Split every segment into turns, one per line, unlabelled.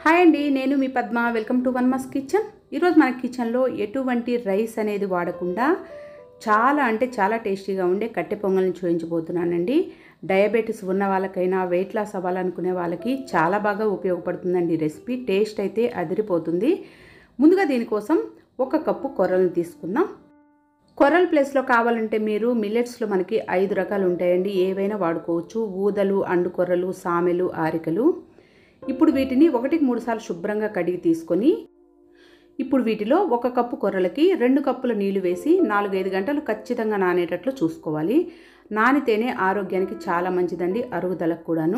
Hi అండి, నేను మీ పద్మ. వెల్కమ్ టు వన్మస్ కిచెన్. ఈరోజు మన కిచెన్లో ఎటువంటి రైస్ అనేది వాడకుండా చాలా అంటే చాలా టేస్టీగా ఉండే కట్టె పొంగల్ని చూపించబోతున్నానండి. డయాబెటీస్ ఉన్న వాళ్ళకైనా వెయిట్ లాస్ అవ్వాలనుకునే వాళ్ళకి చాలా బాగా ఉపయోగపడుతుందండి రెసిపీ. టేస్ట్ అయితే అదిరిపోతుంది. ముందుగా దీనికోసం 1 కప్పు కొర్రలను తీసుకుందాం. కొర్రల ప్లేస్లో కావాలంటే మీరు మిల్లెట్స్లో మనకి 5 రకాలు ఉంటాయండి, ఏవైనా వాడుకోవచ్చు. ఊదలు, అండు కొర్రలు, సామెలు, ఆరికలు. ఇప్పుడు వీటిని 1-3 సార్లు శుభ్రంగా కడిగి తీసుకొని ఇప్పుడు వీటిలో 1 కప్పు కొర్రలకి 2 కప్పుల నీళ్లు వేసి 4-5 గంటలు ఖచ్చితంగా నానేటట్లు చూసుకోవాలి. నానితేనే ఆరోగ్యానికి చాలా మంచిదండి, అరుగుదలకు కూడాను.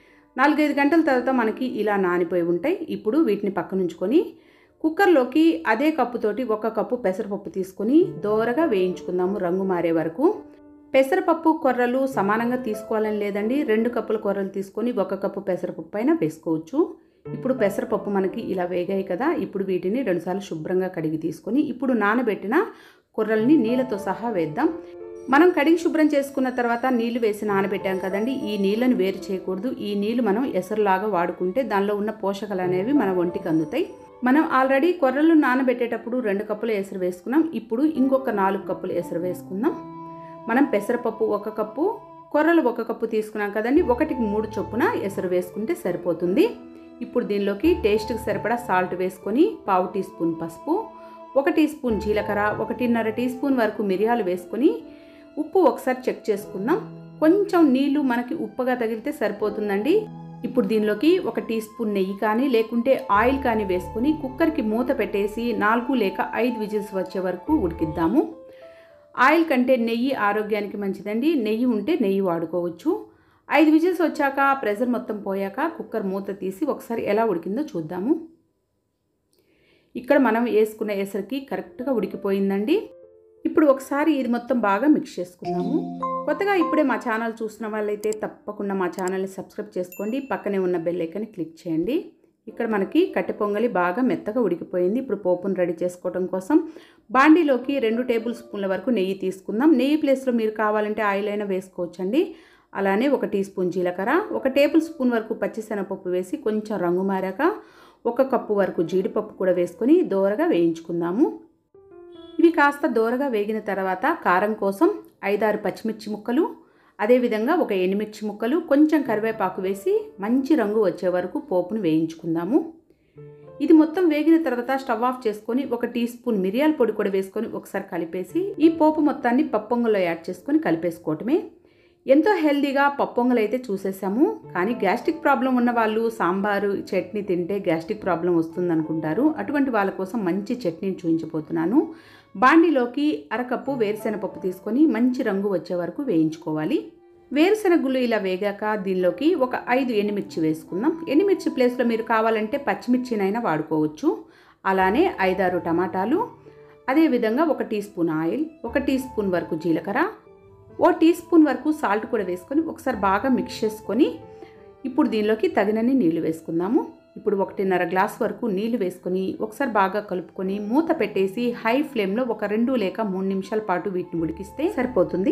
4-5 గంటల తర్వాత మనకి ఇలా నానిపోయి ఉంటాయి. ఇప్పుడు వీటిని పక్కనుంచుకొని కుక్కర్లోకి అదే కప్పుతోటి 1 కప్పు పెసరపప్పు తీసుకొని దోరగా వేయించుకుందాము, రంగు మారే వరకు. పెసరపప్పు కొర్రలు సమానంగా తీసుకోవాలని లేదండి. 2 కప్పుల కొర్రలు తీసుకొని 1 కప్పు పెసరపప్పు పైన వేసుకోవచ్చు. ఇప్పుడు పెసరపప్పు మనకి ఇలా వేగాయి కదా, ఇప్పుడు వీటిని 2 సార్లు శుభ్రంగా కడిగి తీసుకొని ఇప్పుడు నానబెట్టిన కొర్రల్ని నీళ్ళతో సహా వేద్దాం. మనం కడిగి శుభ్రం చేసుకున్న తర్వాత నీళ్లు వేసి నానబెట్టాం కదండి, ఈ నీళ్ళను వేరు చేయకూడదు. ఈ నీళ్లు మనం ఎసరులాగా వాడుకుంటే దానిలో ఉన్న పోషకాలు అనేవి మన ఒంటికి అందుతాయి. మనం ఆల్రెడీ కొర్రలు నానబెట్టేటప్పుడు 2 కప్పులు ఎసరు వేసుకున్నాం. ఇప్పుడు ఇంకొక 4 కప్పులు ఎసరు వేసుకుందాం. మనం పెసరపప్పు 1 కప్పు, కొర్రలు 1 కప్పు తీసుకున్నాం కదండి, 1-3 చొప్పున ఎసరు వేసుకుంటే సరిపోతుంది. ఇప్పుడు దీనిలోకి టేస్ట్కి సరిపడా సాల్ట్ వేసుకొని 1/2 టీ స్పూన్ పసుపు, 1 టీ స్పూన్ జీలకర్ర, 1.5 టీ స్పూన్ వరకు మిరియాలు వేసుకొని ఉప్పు ఒకసారి చెక్ చేసుకుందాం. కొంచెం నీళ్లు మనకి ఉప్పుగా తగిలితే సరిపోతుందండి. ఇప్పుడు దీనిలోకి 1 టీ స్పూన్ నెయ్యి కానీ లేకుంటే ఆయిల్ కానీ వేసుకొని కుక్కర్కి మూత పెట్టేసి 4 లేక 5 విజిల్స్ వచ్చే వరకు ఉడికిద్దాము. ఆయిల్ కంటే నెయ్యి ఆరోగ్యానికి మంచిదండి. నెయ్యి ఉంటే నెయ్యి వాడుకోవచ్చు. 5 విజిల్స్ వచ్చాక ప్రెషర్ మొత్తం పోయాక కుక్కర్ మూత తీసి ఒకసారి ఎలా ఉడికిందో చూద్దాము. ఇక్కడ మనం వేసుకున్న ఎసరికి కరెక్ట్గా ఉడికిపోయిందండి. ఇప్పుడు ఒకసారి ఇది మొత్తం బాగా మిక్స్ చేసుకుందాము. కొత్తగా ఇప్పుడే మా ఛానల్ చూసిన వాళ్ళైతే తప్పకుండా మా ఛానల్ని సబ్స్క్రైబ్ చేసుకోండి. పక్కనే ఉన్న బెల్ ఐకాన్ని క్లిక్ చేయండి. ఇక్కడ మనకి కట్టె పొంగలి బాగా మెత్తగా ఉడికిపోయింది. ఇప్పుడు పోపును రెడీ చేసుకోవడం కోసం బాండీలోకి 2 టేబుల్ స్పూన్ల వరకు నెయ్యి తీసుకుందాం. నెయ్యి ప్లేస్లో మీరు కావాలంటే ఆయిల్ అయినా వేసుకోవచ్చండి. అలానే 1 టీ స్పూన్ జీలకర్ర, 1 టేబుల్ స్పూన్ వరకు పచ్చిశనగపప్పు వేసి కొంచెం రంగు మారాక 1 కప్పు వరకు జీడిపప్పు కూడా వేసుకొని దోరగా వేయించుకుందాము. ఇవి కాస్త దోరగా వేగిన తర్వాత కారం కోసం 5-6 పచ్చిమిర్చి ముక్కలు, అదేవిధంగా 1 ఎండుమిర్చి ముక్కలు, కొంచెం కరివేపాకు వేసి మంచి రంగు వచ్చే వరకు పోపును వేయించుకుందాము. ఇది మొత్తం వేగిన తర్వాత స్టవ్ ఆఫ్ చేసుకొని 1 టీ స్పూన్ మిరియాల పొడి కూడా వేసుకొని ఒకసారి కలిపేసి ఈ పోపు మొత్తాన్ని పప్పొంగల్లో యాడ్ చేసుకొని కలిపేసుకోవటమే. ఎంతో హెల్దీగా పప్పొంగలు అయితే చూసేసాము. కానీ గ్యాస్ట్రిక్ ప్రాబ్లం ఉన్న వాళ్ళు సాంబారు చట్నీ తింటే గ్యాస్ట్రిక్ ప్రాబ్లం వస్తుంది అనుకుంటారు. అటువంటి వాళ్ళ కోసం మంచి చట్నీని చూపించబోతున్నాను. బాండీలోకి 1/2 కప్పు వేరుశెనగపప్పు తీసుకొని మంచి రంగు వచ్చే వరకు వేయించుకోవాలి. వేరుశెనగుళ్ళు ఇలా వేగాక దీనిలోకి 5 ఎండుమిర్చి వేసుకుందాం. ఎండుమిర్చి ప్లేస్లో మీరు కావాలంటే పచ్చిమిర్చినైనా వాడుకోవచ్చు. అలానే 5-6 టమాటాలు, అదేవిధంగా 1 teaspoon oil, 1 teaspoon వరకు జీలకర్ర, 1 టీ స్పూన్ వరకు సాల్ట్ కూడా వేసుకొని ఒకసారి బాగా మిక్స్ చేసుకొని ఇప్పుడు దీనిలోకి తగినన్ని నీళ్లు వేసుకుందాము. ఇప్పుడు 1.5 గ్లాస్ వరకు నీళ్లు వేసుకొని ఒకసారి బాగా కలుపుకొని మూత పెట్టేసి హై ఫ్లేమ్లో 2 లేక 3 నిమిషాల పాటు వీటిని ఉడికిస్తే సరిపోతుంది.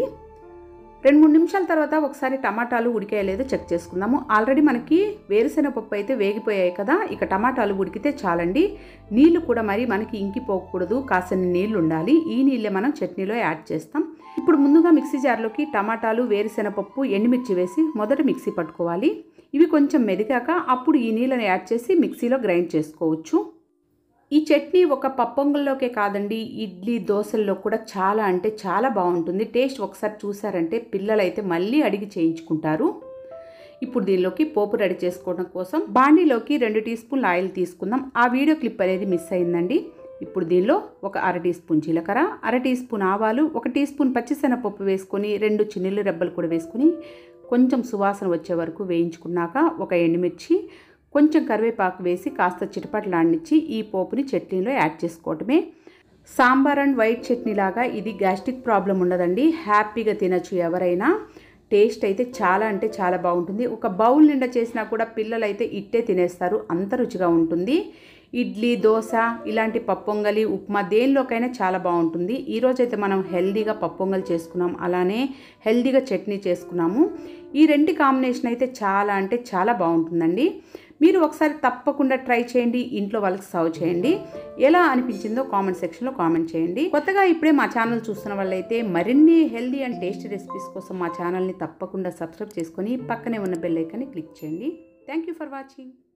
2-3 నిమిషాల తర్వాత ఒకసారి టమాటాలు ఉడికాయో లేదో చెక్ చేసుకుందాము. ఆల్రెడీ మనకి వేరుశెనగపప్పు అయితే వేగిపోయాయి కదా, ఇక టమాటాలు ఉడికితే చాలండి. నీళ్లు కూడా మరి మనకి ఇంకిపోకూడదు, కాసన్ని నీళ్లు ఉండాలి. ఈ నీళ్ళే మనం చట్నీలో యాడ్ చేస్తాం. ఇప్పుడు ముందుగా మిక్సీ జార్లోకి టమాటాలు, వేరుశెనగపప్పు, ఎండుమిర్చి వేసి మొదట మిక్సీ పట్టుకోవాలి. ఇవి కొంచెం మెదిగాక అప్పుడు ఈ నీళ్ళని యాడ్ చేసి మిక్సీలో గ్రైండ్ చేసుకోవచ్చు. ఈ చట్నీ ఒక పప్పొంగల్లోకే కాదండి, ఇడ్లీ దోశల్లో కూడా చాలా అంటే చాలా బాగుంటుంది. టేస్ట్ ఒకసారి చూసారంటే పిల్లలైతే మళ్ళీ అడిగి చేయించుకుంటారు. ఇప్పుడు దీనిలోకి పోపు రెడీ చేసుకోవడం కోసం బాండీలోకి 2 టీ స్పూన్ల ఆయిల్ తీసుకుందాం. ఆ వీడియో క్లిప్ అనేది మిస్ అయిందండి. ఇప్పుడు దీనిలో 1/2 టీ స్పూన్ జీలకర్ర, 1/2 టీ స్పూన్ ఆవాలు, 1 టీ స్పూన్ పచ్చిశనగపప్పు వేసుకొని 2 చిన్నుల్లి రెబ్బలు కూడా వేసుకొని కొంచెం సువాసన వచ్చే వరకు వేయించుకున్నాక 1 ఎండుమిర్చి, కొంచెం కరివేపాకు వేసి కాస్త చిటపటలాడించి ఈ పోపుని చట్నీలో యాడ్ చేసుకోవటమే. సాంబార్ అండ్ వైట్ చట్నీ లాగా ఇది గ్యాస్ట్రిక్ ప్రాబ్లం ఉండదండి, హ్యాపీగా తినచ్చు ఎవరైనా. టేస్ట్ అయితే చాలా అంటే చాలా బాగుంటుంది. ఒక బౌల్ నిండా చేసినా కూడా పిల్లలైతే ఇట్టే తినేస్తారు, అంత రుచిగా ఉంటుంది. ఇడ్లీ, దోశ, ఇలాంటి పప్పొంగలి, ఉప్మా దేనిలోకైనా చాలా బాగుంటుంది. ఈరోజైతే మనం హెల్దీగా పప్పొంగలి చేసుకున్నాం, అలానే హెల్దీగా చట్నీ చేసుకున్నాము. ఈ 2 కాంబినేషన్ అయితే చాలా అంటే చాలా బాగుంటుందండి. మీరు ఒకసారి తప్పకుండా ట్రై చేయండి, ఇంట్లో వాళ్ళకి సర్వ్ చేయండి. ఎలా అనిపించిందో కామెంట్ సెక్షన్లో కామెంట్ చేయండి. కొత్తగా ఇప్పుడే మా ఛానల్ చూస్తున్న వాళ్ళైతే మరిన్ని హెల్దీ అండ్ టేస్టీ రెసిపీస్ కోసం మా ఛానల్ని తప్పకుండా సబ్స్క్రైబ్ చేసుకొని పక్కనే ఉన్న బెల్ ఐకాన్ని క్లిక్ చేయండి. Thank you for watching.